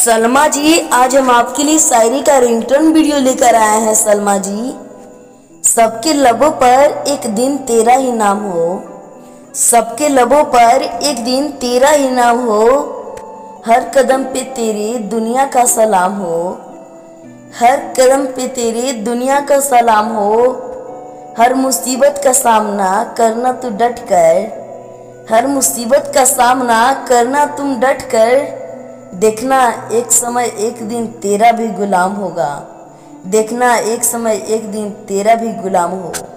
सलमा जी, आज हम आपके लिए शायरी का रिंगटोन वीडियो लेकर आए हैं। सलमा जी, सबके लबों पर एक दिन तेरा ही नाम हो, सबके लबों पर एक दिन तेरा ही नाम हो, हर कदम पे तेरे दुनिया का सलाम हो, हर कदम पे तेरे दुनिया का सलाम हो, हर मुसीबत का सामना करना तू डट कर, हर मुसीबत का सामना करना तुम डट कर, देखना एक समय एक दिन तेरा भी गुलाम होगा, देखना एक समय एक दिन तेरा भी गुलाम हो।